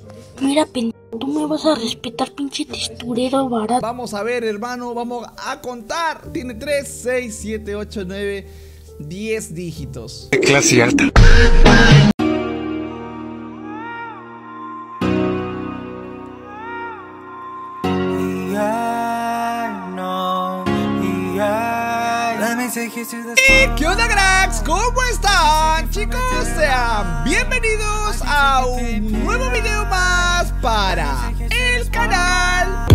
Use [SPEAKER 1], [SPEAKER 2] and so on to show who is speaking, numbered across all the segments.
[SPEAKER 1] Mira, tú me vas a respetar, pinche texturero barato.
[SPEAKER 2] Vamos a ver, hermano, vamos a contar. Tiene 3, 6, 7, 8, 9, 10 dígitos.
[SPEAKER 3] Clase alta.
[SPEAKER 2] ¿Qué onda, cracks? ¿Cómo están, chicos? Sean bienvenidos a un nuevo video más para el canal.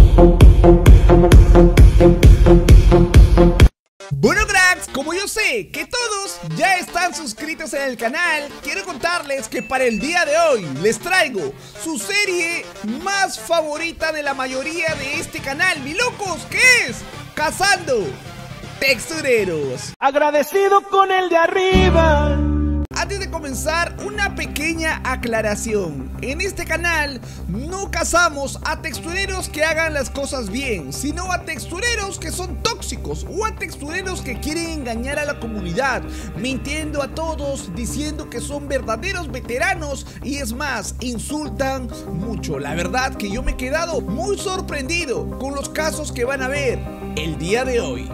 [SPEAKER 2] Bueno, cracks, como yo sé que todos ya están suscritos en el canal, quiero contarles que para el día de hoy les traigo su serie más favorita de la mayoría de este canal, mi locos, que es Cazando Textureros.
[SPEAKER 4] Agradecido con el de arriba.
[SPEAKER 2] Antes de comenzar, una pequeña aclaración. En este canal no cazamos a textureros que hagan las cosas bien, sino a textureros que son tóxicos o a textureros que quieren engañar a la comunidad, mintiendo a todos, diciendo que son verdaderos veteranos y es más, insultan mucho. La verdad que yo me he quedado muy sorprendido con los casos que van a ver el día de hoy.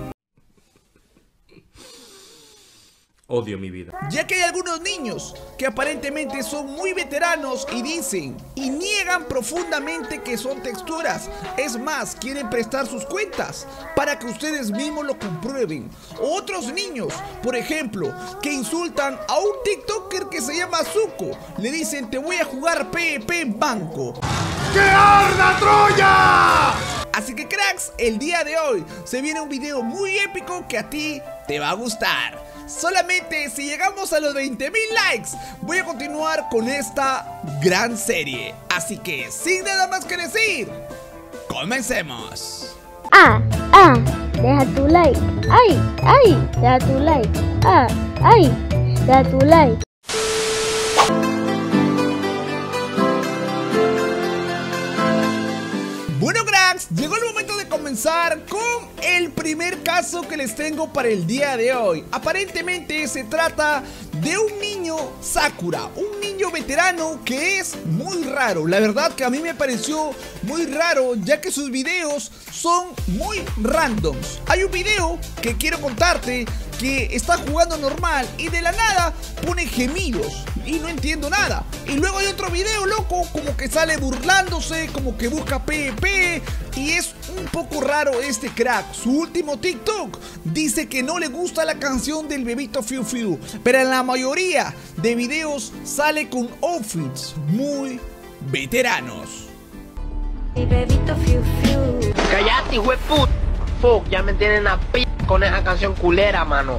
[SPEAKER 5] Odio mi vida.
[SPEAKER 2] Ya que hay algunos niños que aparentemente son muy veteranos y dicen y niegan profundamente que son texturas. Es más, quieren prestar sus cuentas para que ustedes mismos lo comprueben. Otros niños, por ejemplo, que insultan a un TikToker que se llama Zuko. Le dicen: te voy a jugar PvP en banco.
[SPEAKER 4] ¡Que arda Troya!
[SPEAKER 2] Así que, cracks, el día de hoy se viene un video muy épico que a ti te va a gustar. Solamente si llegamos a los 20.000 likes voy a continuar con esta gran serie. Así que sin nada más que decir, comencemos.
[SPEAKER 1] Deja tu like. Deja tu like. Deja tu like.
[SPEAKER 2] Bueno, cracks, llegó el momento de comenzar con el primer caso que les tengo para el día de hoy. Aparentemente se trata de un niño Sakura, un niño veterano que es muy raro. La verdad que a mí me pareció muy raro, ya que sus videos son muy randoms. Hay un video que quiero contarte que está jugando normal y de la nada pone gemidos y no entiendo nada. Y luego hay otro video, loco, como que sale burlándose, como que busca PvP, y es un poco raro este crack. Su último TikTok dice que no le gusta la canción del bebito Fiu Fiu, pero en la mayoría de videos sale con outfits muy veteranos.
[SPEAKER 6] Mi bebito Fiu Fiu.
[SPEAKER 7] Cállate, hueputa. Fuck, ya me tienen a p con esa canción culera, mano.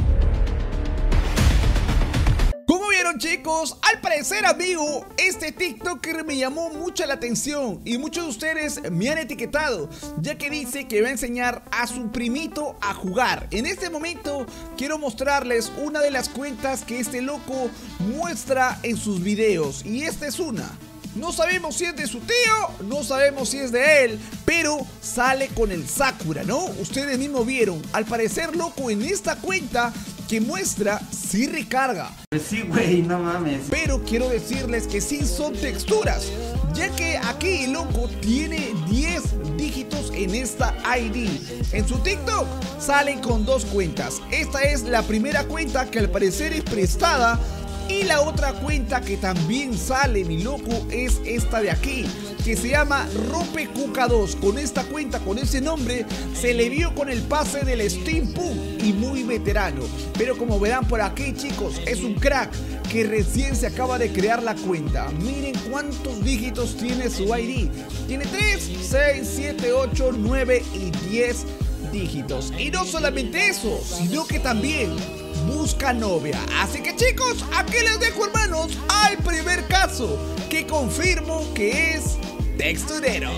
[SPEAKER 2] Como vieron, chicos, al parecer, amigo, este TikToker me llamó mucho la atención y muchos de ustedes me han etiquetado, ya que dice que va a enseñar a su primito a jugar. En este momento quiero mostrarles una de las cuentas que este loco muestra en sus videos, y esta es una. No sabemos si es de su tío, no sabemos si es de él, pero sale con el Sakura, ¿no? Ustedes mismos vieron. Al parecer, loco, en esta cuenta que muestra, sí recarga.
[SPEAKER 8] Pues sí, güey, no mames.
[SPEAKER 2] Pero quiero decirles que sí son texturas, ya que aquí el loco tiene 10 dígitos en esta ID. En su TikTok salen con 2 cuentas. Esta es la primera cuenta que al parecer es prestada. Y la otra cuenta que también sale, mi loco, es esta de aquí, que se llama RompeCuca2. Con esta cuenta, con ese nombre, se le vio con el pase del Steampunk y muy veterano. Pero como verán por aquí, chicos, es un crack que recién se acaba de crear la cuenta. Miren cuántos dígitos tiene su ID. Tiene 3, 6, 7, 8, 9 y 10 dígitos. Y no solamente eso, sino que también busca novia. Así que, chicos, aquí les dejo, hermanos, al primer caso que confirmo que es texturero.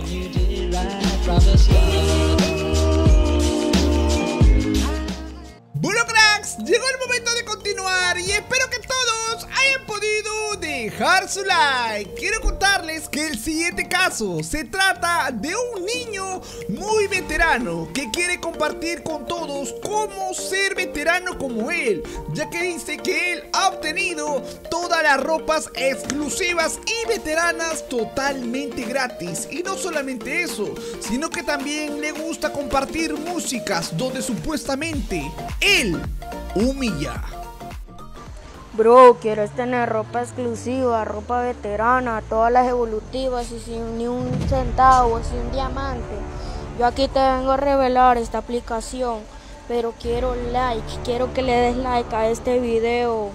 [SPEAKER 2] Bueno, cracks, llegó el momento de continuar y espero que todos hayan podido dejar su like. Quiero contarles que el siguiente caso. Se trata de un niño muy veterano que quiere compartir con todos cómo ser veterano como él, ya que dice que él ha obtenido todas las ropas exclusivas y veteranas totalmente gratis. Y no solamente eso, sino que también le gusta compartir músicas donde supuestamente él humilla.
[SPEAKER 3] Bro, quiero tener ropa exclusiva, ropa veterana, todas las evolutivas y sin ni un centavo, sin un diamante. Yo aquí te vengo a revelar esta aplicación, pero quiero like, quiero que le des like a este video.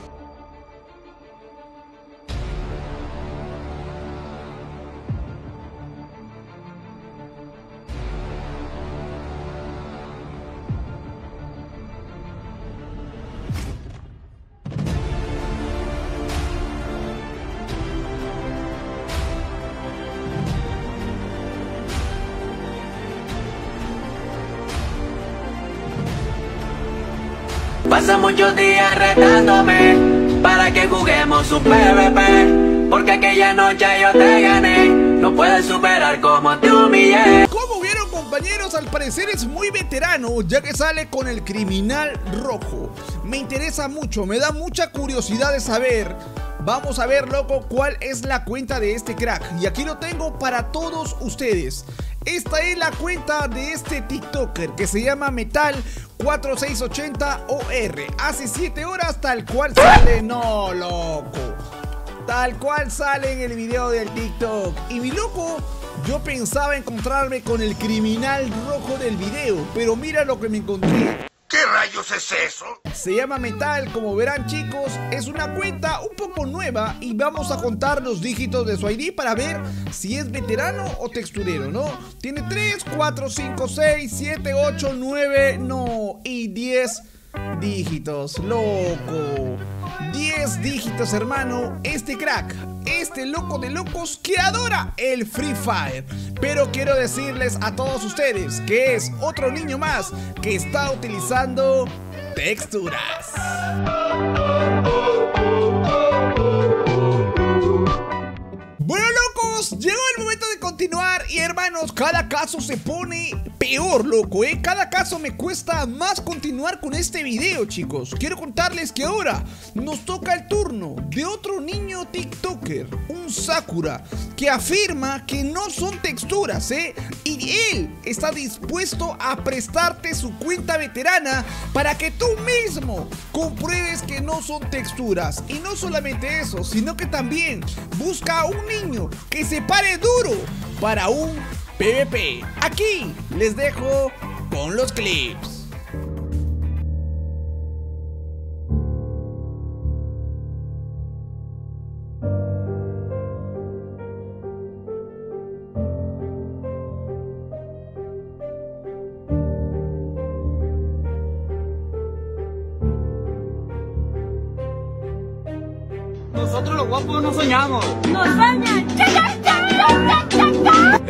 [SPEAKER 9] Pasa muchos días retándome para que juguemos un PvP, porque aquella noche yo te gané, no puedes superar como te humillé.
[SPEAKER 2] Como vieron, compañeros, al parecer es muy veterano, ya que sale con el criminal rojo. Me interesa mucho, me da mucha curiosidad de saber. Vamos a ver, loco, cuál es la cuenta de este crack. Y aquí lo tengo para todos ustedes. Esta es la cuenta de este TikToker que se llama Metal4680OR. Hace 7 horas tal cual sale, no, loco, tal cual sale en el video del TikTok. Y mi loco, yo pensaba encontrarme con el criminal rojo del video, pero mira lo que me encontré.
[SPEAKER 4] ¿Qué rayos es eso?
[SPEAKER 2] Se llama Metal, como verán, chicos, es una cuenta un poco nueva y vamos a contar los dígitos de su ID para ver si es veterano o texturero, ¿no? Tiene 3, 4, 5, 6, 7, 8, 9, no, y 10 dígitos, loco. 10 dígitos, hermano. Este crack, este loco de locos que adora el Free Fire. Pero quiero decirles a todos ustedes que es otro niño más que está utilizando texturas. Bueno, locos, llegó el momento de continuar. Y hermanos, cada caso se pone peor, loco, cada caso me cuesta más continuar con este video, chicos. Quiero contarles que ahora nos toca el turno de otro niño TikToker, un Sakura, que afirma que no son texturas, y él está dispuesto a prestarte su cuenta veterana para que tú mismo compruebes que no son texturas. Y no solamente eso, sino que también busca a un niño que se pare duro para un PvP. Aquí les dejo con los clips.
[SPEAKER 8] Nosotros los guapos no soñamos.
[SPEAKER 6] ¡No sueñan! ¡Cha, cha, cha, cha, cha, cha!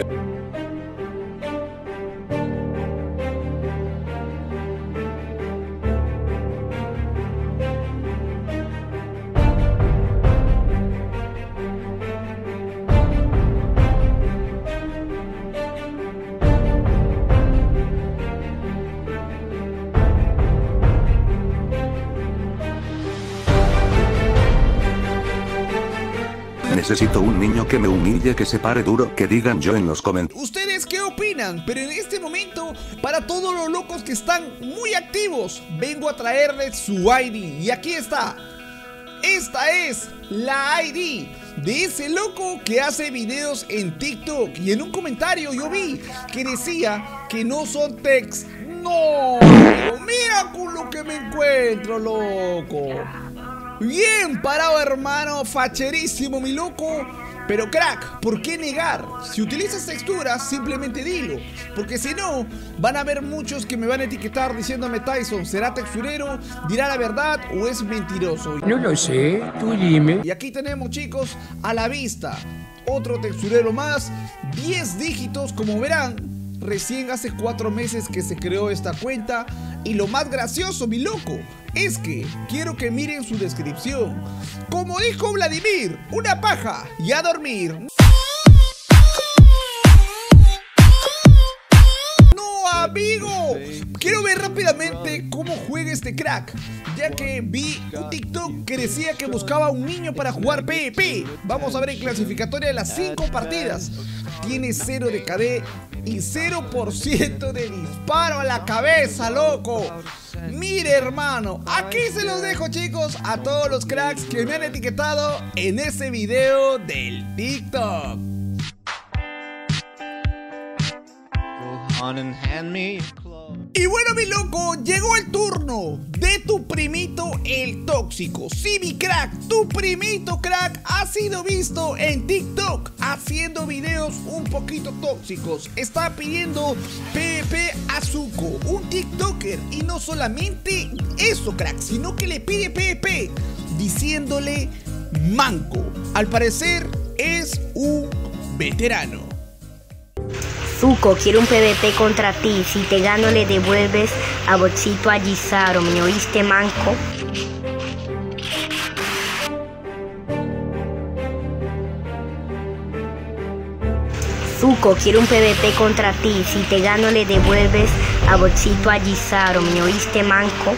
[SPEAKER 10] Necesito un niño que me humille, que se pare duro, que digan yo en los comentarios.
[SPEAKER 2] ¿Ustedes qué opinan? Pero en este momento, para todos los locos que están muy activos, vengo a traerles su ID. Y aquí está. Esta es la ID de ese loco que hace videos en TikTok. Y en un comentario yo vi que decía que no son text. ¡No! Mira con lo que me encuentro, loco. Bien parado, hermano, facherísimo, mi loco. Pero crack, ¿por qué negar? Si utilizas texturas, simplemente dilo. Porque si no, van a haber muchos que me van a etiquetar diciéndome: Tyson, ¿será texturero? ¿Dirá la verdad o es mentiroso?
[SPEAKER 11] No lo sé, tú dime.
[SPEAKER 2] Y aquí tenemos, chicos, a la vista otro texturero más. 10 dígitos, como verán. Recién hace 4 meses que se creó esta cuenta. Y lo más gracioso, mi loco, es que quiero que miren su descripción. Como dijo Vladimir, una paja y a dormir. amigo. Quiero ver rápidamente cómo juega este crack, ya que vi un TikTok que decía que buscaba un niño para jugar PvP. Vamos a ver en clasificatoria de las 5 partidas. Tiene 0 de KD y 0% de disparo a la cabeza, loco. Mire, hermano, aquí se los dejo, chicos, a todos los cracks que me han etiquetado en ese video del TikTok. Y bueno, mi loco, llegó el turno de tu primito el tóxico. Sí, mi crack, tu primito crack ha sido visto en TikTok haciendo videos un poquito tóxicos. Está pidiendo PvP a Zuko, un TikToker. Y no solamente eso, crack, sino que le pide PvP diciéndole manco. Al parecer es un veterano.
[SPEAKER 12] Zuko, quiero un PvP contra ti. Si te gano le devuelves a Bochito a Gisaro. ¿Me oíste, manco? Zuko, quiero un PvP contra ti. Si te gano le devuelves a Bochito a Gisaro. ¿Me oíste, manco?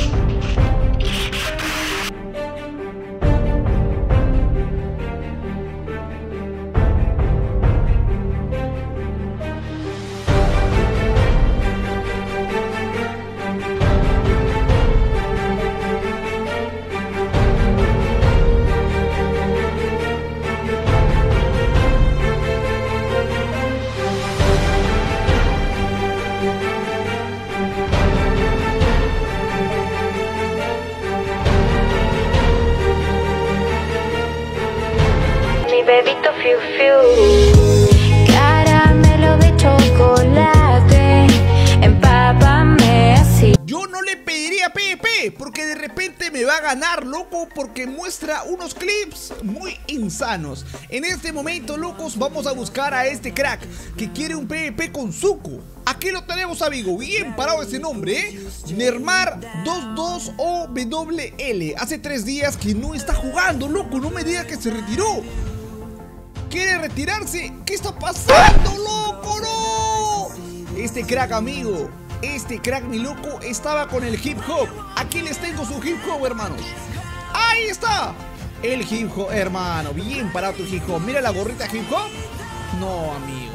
[SPEAKER 13] Bebito fiu fiu, caramelo de chocolate, empápame así.
[SPEAKER 2] Yo no le pediría PvP porque de repente me va a ganar, loco, porque muestra unos clips muy insanos. En este momento, locos, vamos a buscar a este crack que quiere un PvP con Zuko. Aquí lo tenemos, amigo, bien parado ese nombre, ¿eh? Nermar 22OWL. Hace 3 días que no está jugando, loco, no me diga que se retiró. ¿Quiere retirarse? ¿Qué está pasando, loco? ¡No! Este crack, amigo, este crack, mi loco, estaba con el hip hop. Aquí les tengo su hip hop, hermanos. ¡Ahí está! El hip hop, hermano. Bien parado tu hip hop. Mira la gorrita hip hop. No, amigo.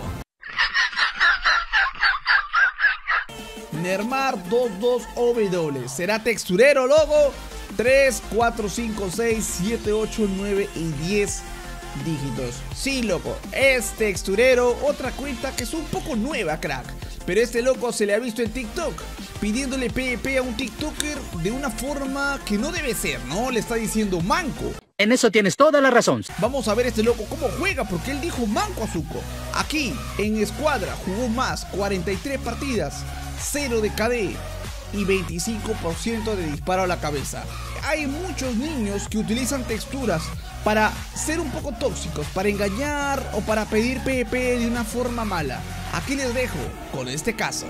[SPEAKER 2] Nermar 22OW. ¿Será texturero, loco? 3, 4, 5, 6, 7, 8, 9 y 10 dígitos. Sí, loco, es texturero. Otra cuenta que es un poco nueva, crack. Pero este loco se le ha visto en TikTok pidiéndole PvP a un TikToker de una forma que no debe ser, ¿no? Le está diciendo manco.
[SPEAKER 11] En eso tienes toda la razón.
[SPEAKER 2] Vamos a ver este loco cómo juega, porque él dijo manco a Zuko. Aquí, en escuadra, jugó más, 43 partidas, 0 de KD y 25% de disparo a la cabeza. Hay muchos niños que utilizan texturas para ser un poco tóxicos, para engañar o para pedir PvP de una forma mala. Aquí les dejo con este caso.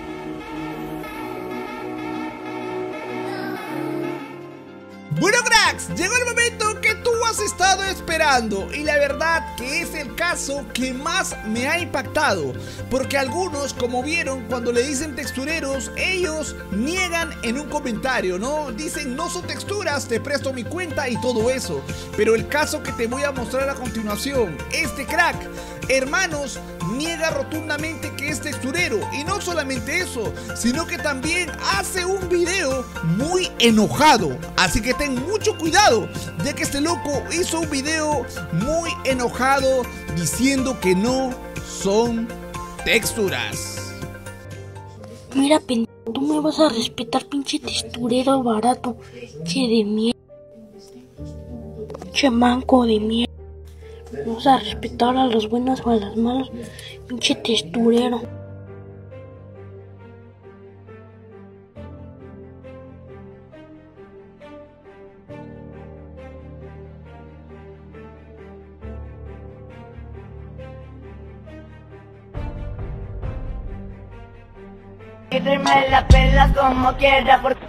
[SPEAKER 2] Bueno, cracks, llegó el momento que tú has estado esperando y la verdad que es el caso que más me ha impactado, porque algunos, como vieron, cuando le dicen textureros, ellos niegan en un comentario, ¿no? Dicen no son texturas, te presto mi cuenta y todo eso. Pero el caso que te voy a mostrar a continuación, este crack, hermanos, niega rotundamente que es texturero. Y no solamente eso, sino que también hace un video muy enojado. Así que ten mucho cuidado, ya que este loco hizo un video muy enojado diciendo que no son texturas.
[SPEAKER 1] Mira, pendejo, tú me vas a respetar, pinche texturero barato. Che de mierda. Che manco de mierda. Vamos a respetar a las buenas o a las malas, pinche texturero.
[SPEAKER 13] Y me la pelas como quiera porque...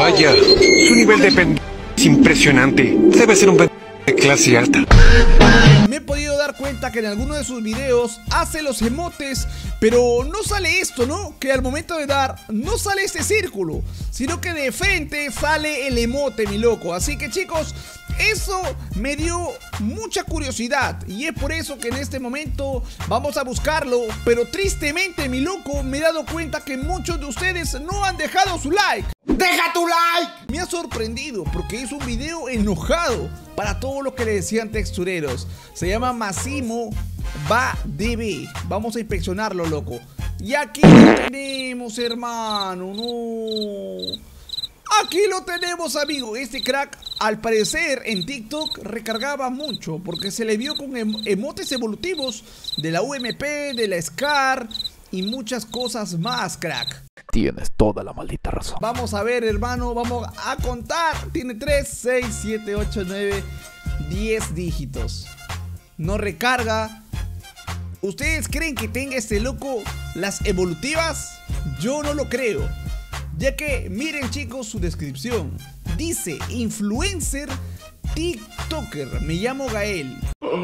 [SPEAKER 14] Vaya, su nivel de pendejo es impresionante. Debe ser un pendejo de clase alta.
[SPEAKER 2] Me he podido dar cuenta que en alguno de sus videos hace los emotes, pero no sale esto, ¿no? Que al momento de dar no sale este círculo, sino que de frente sale el emote, mi loco. Así que chicos, eso me dio mucha curiosidad y es por eso que en este momento vamos a buscarlo. Pero tristemente, mi loco, me he dado cuenta que muchos de ustedes no han dejado su like.
[SPEAKER 4] ¡Deja tu like!
[SPEAKER 2] Me ha sorprendido porque es un video enojado para todo lo que le decían textureros. Se llama Massimo VaDB. Vamos a inspeccionarlo, loco. Y aquí lo tenemos, hermano. No. Aquí lo tenemos, amigo. Este crack, al parecer, en TikTok recargaba mucho porque se le vio con emotes evolutivos de la UMP, de la SCAR y muchas cosas más, crack.
[SPEAKER 15] Tienes toda la maldita razón.
[SPEAKER 2] Vamos a ver, hermano, vamos a contar. Tiene 3, 6, 7, 8, 9, 10 dígitos. No recarga. ¿Ustedes creen que tenga este loco las evolutivas? Yo no lo creo. Ya que, miren chicos su descripción. Dice, influencer TikToker. Me llamo Gael.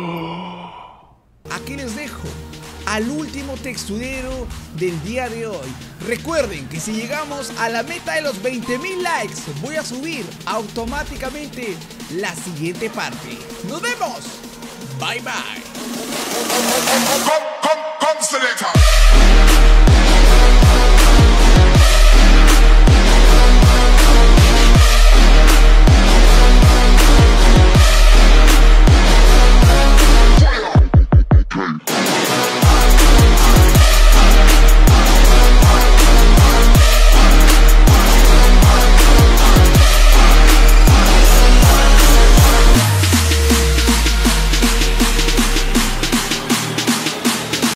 [SPEAKER 2] Aquí les dejo al último texturero del día de hoy. Recuerden que si llegamos a la meta de los 20.000 likes, voy a subir automáticamente la siguiente parte. ¡Nos vemos! Bye bye.